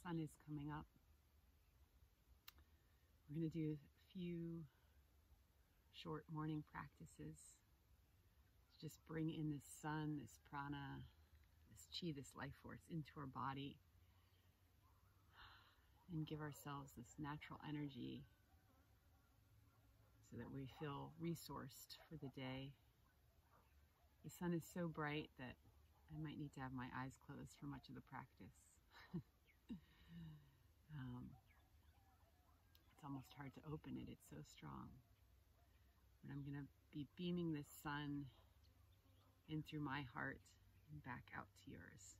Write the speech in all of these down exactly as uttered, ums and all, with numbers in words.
sun is coming up. We're going to do a few short morning practices to just bring in this sun, this prana, this chi, this life force into our body, and give ourselves this natural energy so that we feel resourced for the day. The sun is so bright that I might need to have my eyes closed for much of the practice. um, it's almost hard to open it, it's so strong. But I'm going to be beaming this sun in through my heart and back out to yours.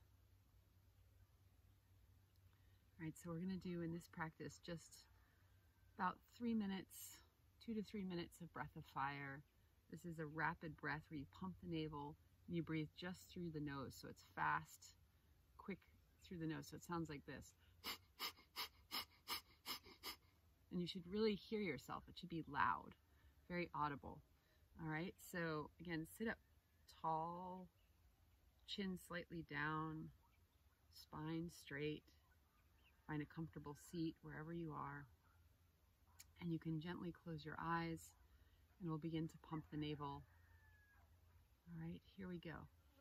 All right, so we're going to do in this practice just about three minutes, two to three minutes of breath of fire. This is a rapid breath where you pump the navel and you breathe just through the nose. So it's fast, quick through the nose. So it sounds like this. And you should really hear yourself. It should be loud, very audible. All right, so again, sit up tall, chin slightly down, spine straight. Find a comfortable seat wherever you are. And you can gently close your eyes and we'll begin to pump the navel. All right, here we go.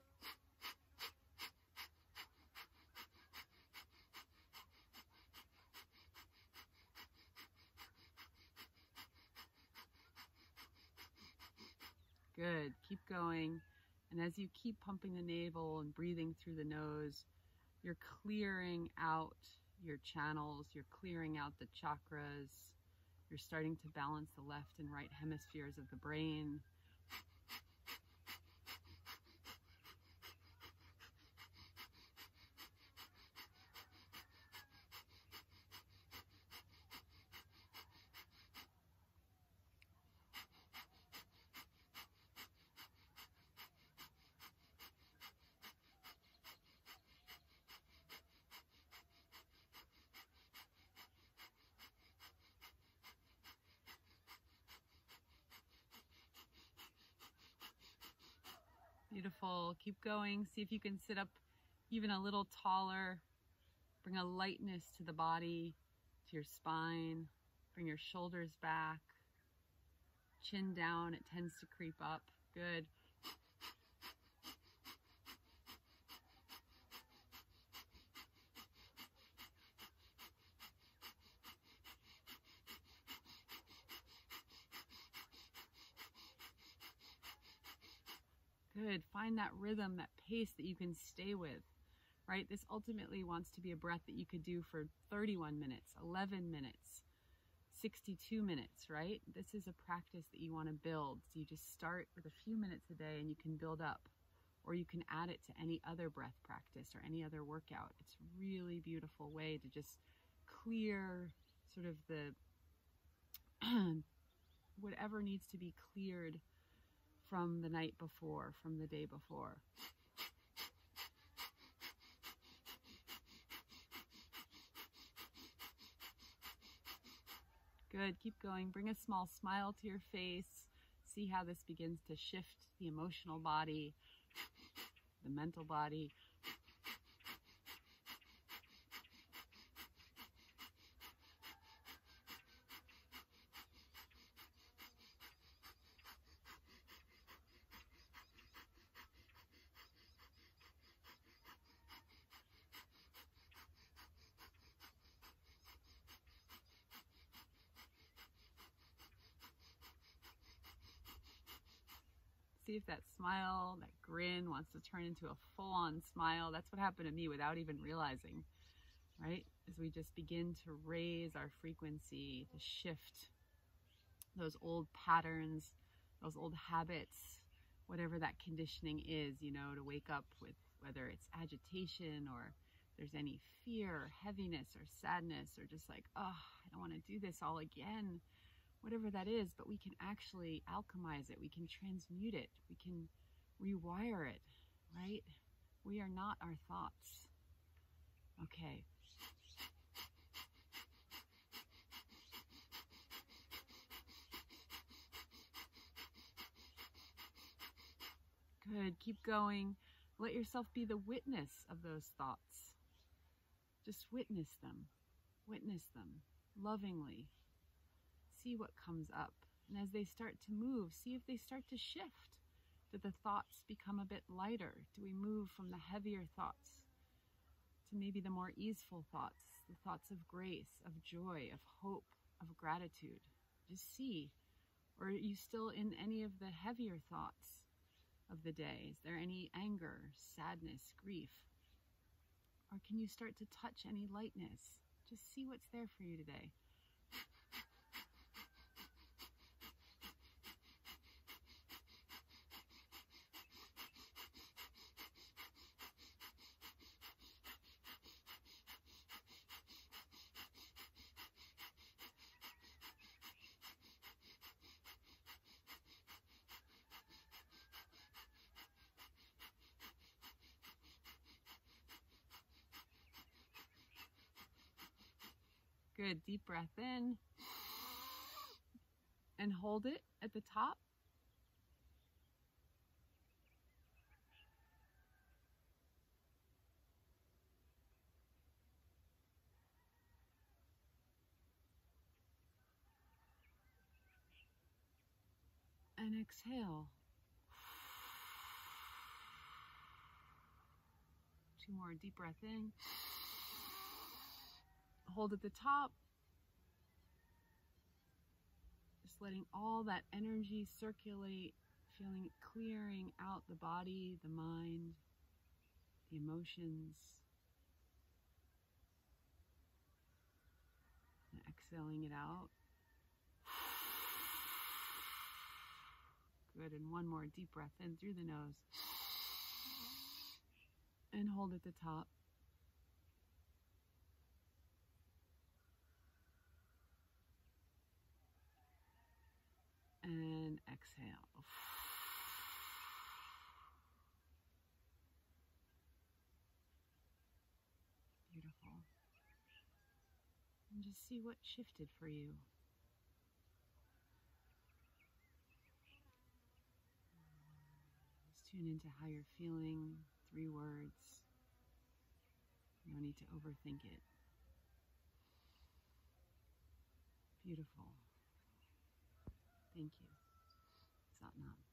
Good, keep going. And as you keep pumping the navel and breathing through the nose, you're clearing out your channels, you're clearing out the chakras, you're starting to balance the left and right hemispheres of the brain. Beautiful. Keep going. See if you can sit up even a little taller. Bring a lightness to the body, to your spine. Bring your shoulders back. Chin down. It tends to creep up. Good. Good. Find that rhythm, that pace that you can stay with, right? This ultimately wants to be a breath that you could do for thirty-one minutes, eleven minutes, sixty-two minutes, right? This is a practice that you want to build. So you just start with a few minutes a day and you can build up, or you can add it to any other breath practice or any other workout. It's a really beautiful way to just clear sort of the whatever needs to be cleared from the night before, from the day before. Good, keep going. Bring a small smile to your face. See how this begins to shift the emotional body, the mental body. See if that smile, that grin wants to turn into a full-on smile. That's what happened to me without even realizing, right? As we just begin to raise our frequency, to shift those old patterns, those old habits, whatever that conditioning is, you know, to wake up with, whether it's agitation or there's any fear or heaviness or sadness or just like, oh, I don't want to do this all again. Whatever that is, but we can actually alchemize it. We can transmute it. We can rewire it, right? We are not our thoughts. Okay. Good. Keep going. Let yourself be the witness of those thoughts. Just witness them. Witness them lovingly. See what comes up. And as they start to move, see if they start to shift. Do the thoughts become a bit lighter? Do we move from the heavier thoughts to maybe the more easeful thoughts, the thoughts of grace, of joy, of hope, of gratitude? Just see. Or are you still in any of the heavier thoughts of the day? Is there any anger, sadness, grief? Or can you start to touch any lightness? Just see what's there for you today. Good, deep breath in and hold it at the top. And exhale. Two more, deep breath in. Hold at the top. Just letting all that energy circulate, feeling it clearing out the body, the mind, the emotions. And exhaling it out. Good, and one more deep breath in through the nose. And hold at the top. And exhale. Beautiful. And just see what shifted for you. Just tune into how you're feeling. Three words. No need to overthink it. Beautiful. Thank you. Satnam.